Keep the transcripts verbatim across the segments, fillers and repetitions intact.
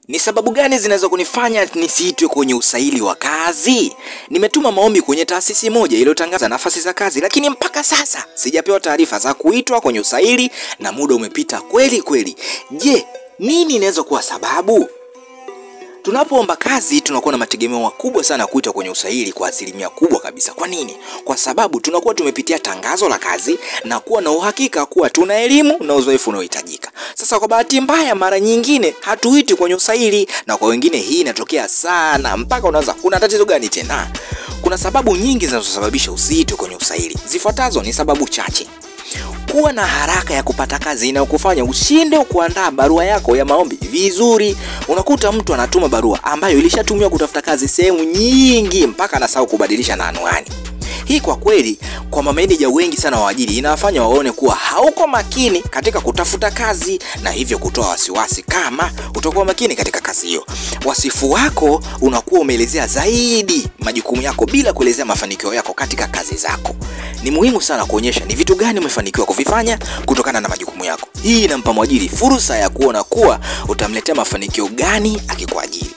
Ni sababu gani zinaweza kunifanya nisiitwe kwenye usaili wa kazi? Nimetuma maombi kwenye taasisi moja iliyotangaza nafasi za kazi, lakini mpaka sasa sijapewa taarifa za kuitwa kwenye usaili na muda umepita kweli kweli. Je, nini inaweza kuwa sababu? Tunapoomba kazi tunakuwa na mategemeo makubwa sana kuitwa kwenye usaili kwa asilimia kubwa kabisa. Kwa nini? Kwa sababu tunakuwa tumepitia tangazo la kazi na kuwa na uhakika kuwa tuna elimu na uzoefu unaohitajika. Sasa kwa bahati mbaya mara nyingine hatuiti kwenye usaili, na kwa wengine hii inatokea sana mpaka unaanza kuna tatizo gani tena? Kuna sababu nyingi zinazosababisha usiitwe kwenye usaili. Zifuatazo ni sababu chache. Kuwa na haraka ya kupata kazi inayokufanya ushinde kuandaa barua yako ya maombi vizuri. Unakuta mtu anatuma barua ambayo ilishatumiwa kutafuta kazi sehemu nyingi mpaka anasahau kubadilisha na anwani. Hii kwa kweli kwa mameneja wengi sana waajiri inawafanya waone kuwa hauko makini katika kutafuta kazi, na hivyo kutoa wasiwasi kama utakuwa makini katika kazi hiyo. Wasifu wako unakuwa umeelezea zaidi majukumu yako bila kuelezea mafanikio yako katika kazi zako. Ni muhimu sana kuonyesha ni vitu gani umefanikiwa kuvifanya kutokana na majukumu yako. Hii inampa mwajiri fursa ya kuona kuwa utamletea mafanikio gani akikuajiri.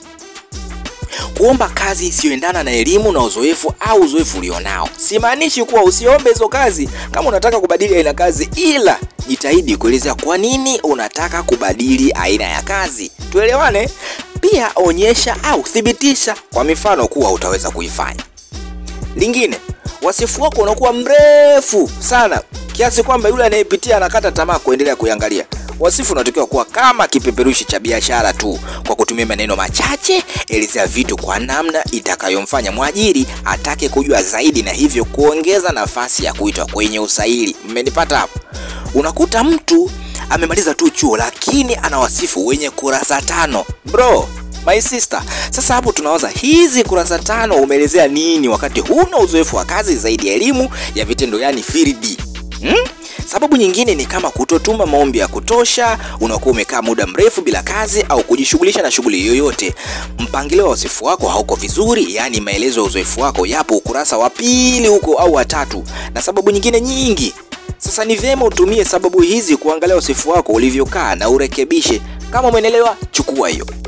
Kuomba kazi isiyoendana na elimu na uzoefu au uzoefu ulionao simaanishi kuwa usiombe hizo kazi kama unataka kubadili aina kazi, ila jitahidi kuelezea kwa nini unataka kubadili aina ya kazi. Tuelewane? Pia onyesha au thibitisha kwa mifano kuwa utaweza kuifanya. Lingine, wasifu wako unakuwa mrefu sana kiasi kwamba yule anayepitia anakata tamaa kuendelea kuangalia. Wasifu unatakiwa kuwa kama kipeperushi cha biashara tu, kwa kutumia maneno machache. Elezea vitu kwa namna itakayomfanya mwajiri atake kujua zaidi, na hivyo kuongeza nafasi ya kuitwa kwenye usaili. Mmenipata hapo? Unakuta mtu amemaliza tu chuo lakini ana wasifu wenye kurasa tano. Bro, my sister, sasa hapo tunawaza hizi kurasa tano umeelezea nini wakati huna uzoefu wa kazi zaidi ya elimu ya vitendo, yani field? Hmm? Sababu nyingine ni kama kutotuma maombi ya kutosha, unakuwa umekaa muda mrefu bila kazi au kujishughulisha na shughuli yoyote. Mpangilio wa wasifu wako hauko vizuri, yani maelezo ya uzoefu wako yapo ukurasa wa pili huko au wa tatu, na sababu nyingine nyingi. Sasa ni vyema utumie sababu hizi kuangalia wasifu wako ulivyokaa na urekebishe. Kama umeelewa, chukua hiyo.